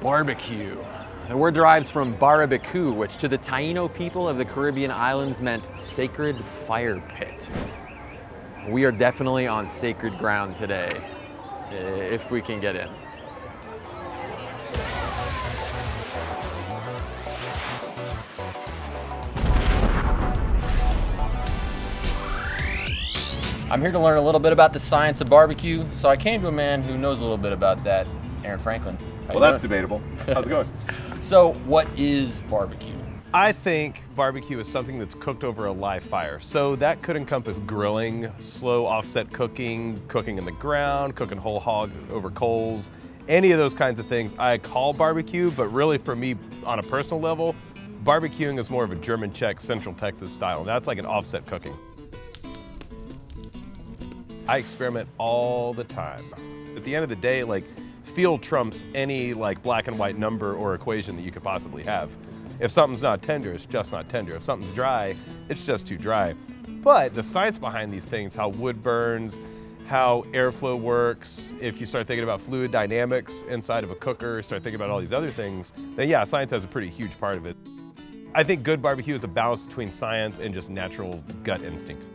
Barbecue. The word derives from barbecue, which to the Taino people of the Caribbean islands meant sacred fire pit. We are definitely on sacred ground today, if we can get in. I'm here to learn a little bit about the science of barbecue, so I came to a man who knows a little bit about that, Aaron Franklin. Well, that's debatable. How's it going? So, what is barbecue? I think barbecue is something that's cooked over a live fire. So that could encompass grilling, slow offset cooking, cooking in the ground, cooking whole hog over coals, any of those kinds of things I call barbecue, but really for me, on a personal level, barbecuing is more of a German Czech, Central Texas style. That's like an offset cooking. I experiment all the time. At the end of the day, like, feel trumps any like black and white number or equation that you could possibly have. If something's not tender, it's just not tender. If something's dry, it's just too dry. But the science behind these things, how wood burns, how airflow works, if you start thinking about fluid dynamics inside of a cooker, start thinking about all these other things, then yeah, science has a pretty huge part of it. I think good barbecue is a balance between science and just natural gut instinct.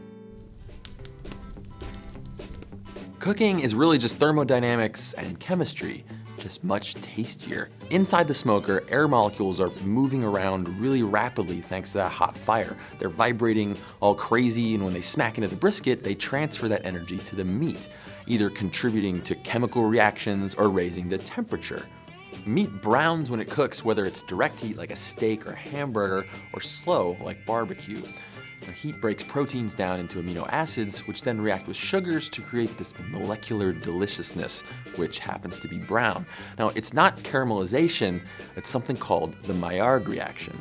Cooking is really just thermodynamics and chemistry, just much tastier. Inside the smoker, air molecules are moving around really rapidly thanks to that hot fire. They're vibrating all crazy, and when they smack into the brisket, they transfer that energy to the meat, either contributing to chemical reactions or raising the temperature. Meat browns when it cooks, whether it's direct heat like a steak or a hamburger, or slow like barbecue. The heat breaks proteins down into amino acids, which then react with sugars to create this molecular deliciousness, which happens to be brown. Now, it's not caramelization, it's something called the Maillard reaction.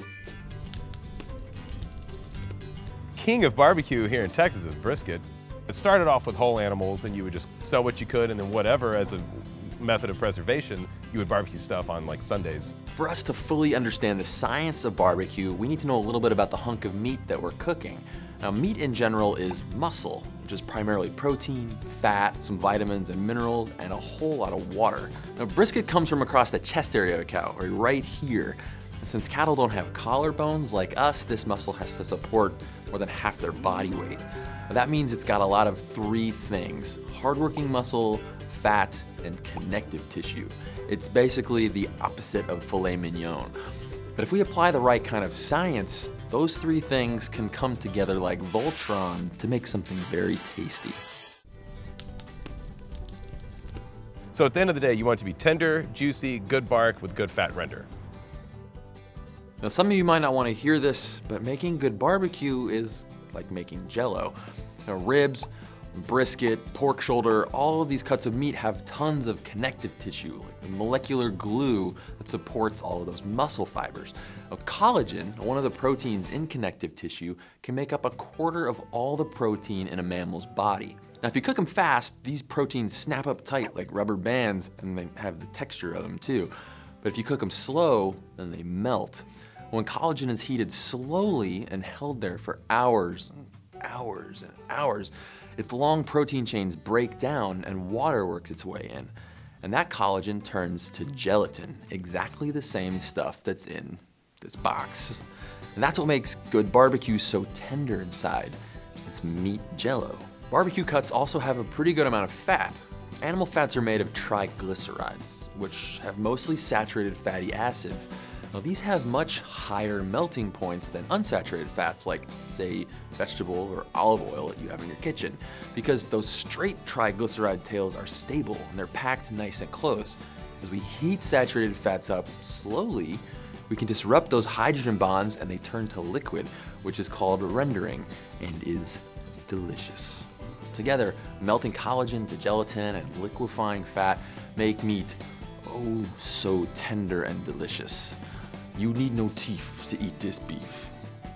King of barbecue here in Texas is brisket. It started off with whole animals, and you would just sell what you could, and then whatever as a method of preservation, you would barbecue stuff on like Sundays. For us to fully understand the science of barbecue, we need to know a little bit about the hunk of meat that we're cooking. Now, meat in general is muscle, which is primarily protein, fat, some vitamins and minerals, and a whole lot of water. Now, brisket comes from across the chest area of a cow, or right here. And since cattle don't have collarbones like us, this muscle has to support more than half their body weight. Now, that means it's got a lot of three things: hardworking muscle, fat, and connective tissue. It's basically the opposite of filet mignon. But if we apply the right kind of science, those three things can come together like Voltron to make something very tasty. So at the end of the day, you want it to be tender, juicy, good bark with good fat render. Now, some of you might not want to hear this, but making good barbecue is like making Jell-O. Now, ribs, brisket, pork shoulder, all of these cuts of meat have tons of connective tissue, like the molecular glue that supports all of those muscle fibers. Now, collagen, one of the proteins in connective tissue, can make up a quarter of all the protein in a mammal's body. Now, if you cook them fast, these proteins snap up tight like rubber bands, and they have the texture of them too. But if you cook them slow, then they melt. When collagen is heated slowly and held there for hours, hours and hours, its long protein chains break down and water works its way in. And that collagen turns to gelatin, exactly the same stuff that's in this box. And that's what makes good barbecue so tender inside. It's meat Jell-O. Barbecue cuts also have a pretty good amount of fat. Animal fats are made of triglycerides, which have mostly saturated fatty acids. Now, these have much higher melting points than unsaturated fats like, say, vegetable or olive oil that you have in your kitchen, because those straight triglyceride tails are stable and they're packed nice and close. As we heat saturated fats up slowly, we can disrupt those hydrogen bonds and they turn to liquid, which is called rendering and is delicious. Together, melting collagen to gelatin and liquefying fat make meat oh so tender and delicious. You need no teeth to eat this beef.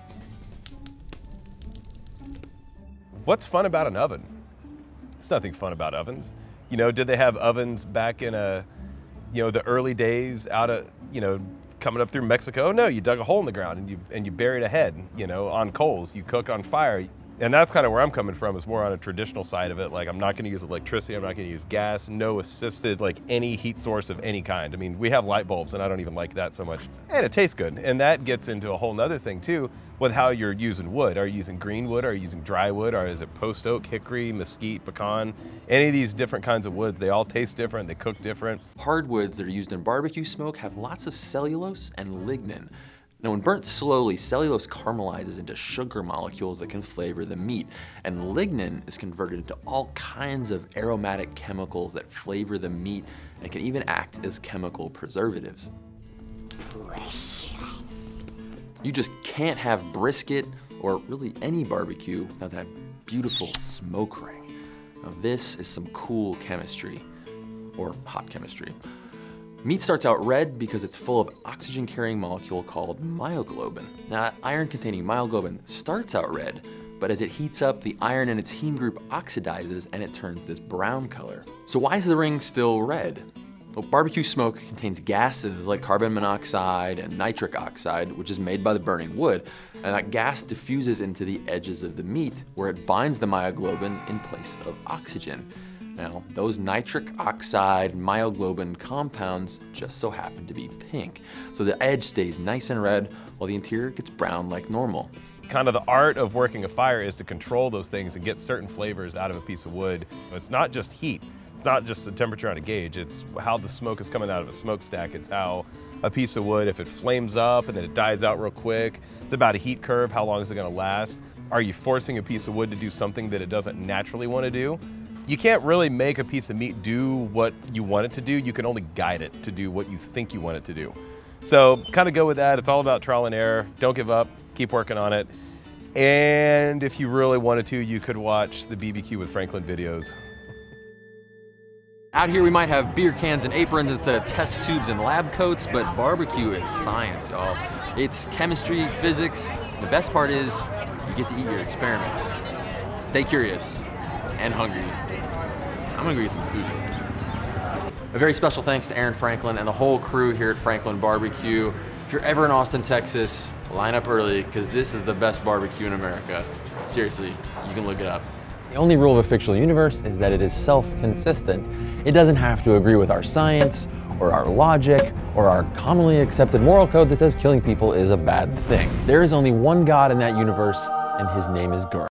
What's fun about an oven? There's nothing fun about ovens. You know, did they have ovens back in the early days out of, coming up through Mexico? No, you dug a hole in the ground and you buried a head, on coals. You cooked on fire. And that's kind of where I'm coming from, is more on a traditional side of it. Like, I'm not gonna use electricity, I'm not gonna use gas, no assisted, like any heat source of any kind. I mean, we have light bulbs and I don't even like that so much. And it tastes good. And that gets into a whole nother thing too, with how you're using wood. Are you using green wood? Are you using dry wood? Or is it post oak, hickory, mesquite, pecan? Any of these different kinds of woods, they all taste different, they cook different. Hardwoods that are used in barbecue smoke have lots of cellulose and lignin. Now, when burnt slowly, cellulose caramelizes into sugar molecules that can flavor the meat, and lignin is converted into all kinds of aromatic chemicals that flavor the meat and can even act as chemical preservatives. You just can't have brisket, or really any barbecue, without that beautiful smoke ring. Now, this is some cool chemistry, or hot chemistry. Meat starts out red because it's full of oxygen-carrying molecule called myoglobin. Now, that iron-containing myoglobin starts out red, but as it heats up, the iron in its heme group oxidizes and it turns this brown color. So why is the ring still red? Well, barbecue smoke contains gases like carbon monoxide and nitric oxide, which is made by the burning wood, and that gas diffuses into the edges of the meat where it binds the myoglobin in place of oxygen. Now, those nitric oxide myoglobin compounds just so happen to be pink. So the edge stays nice and red while the interior gets brown like normal. Kind of the art of working a fire is to control those things and get certain flavors out of a piece of wood. It's not just heat. It's not just the temperature on a gauge. It's how the smoke is coming out of a smokestack. It's how a piece of wood, if it flames up and then it dies out real quick, it's about a heat curve. How long is it gonna last? Are you forcing a piece of wood to do something that it doesn't naturally want to do? You can't really make a piece of meat do what you want it to do. You can only guide it to do what you think you want it to do. So kind of go with that. It's all about trial and error. Don't give up, keep working on it. And if you really wanted to, you could watch the BBQ with Franklin videos. Out here we might have beer cans and aprons instead of test tubes and lab coats, but barbecue is science, y'all. It's chemistry, physics. The best part is you get to eat your experiments. Stay curious and hungry. I'm gonna go get some food. A very special thanks to Aaron Franklin and the whole crew here at Franklin Barbecue. If you're ever in Austin, Texas, line up early because this is the best barbecue in America. Seriously, you can look it up. The only rule of a fictional universe is that it is self-consistent. It doesn't have to agree with our science, or our logic, or our commonly accepted moral code that says killing people is a bad thing. There is only one God in that universe, and his name is Gur.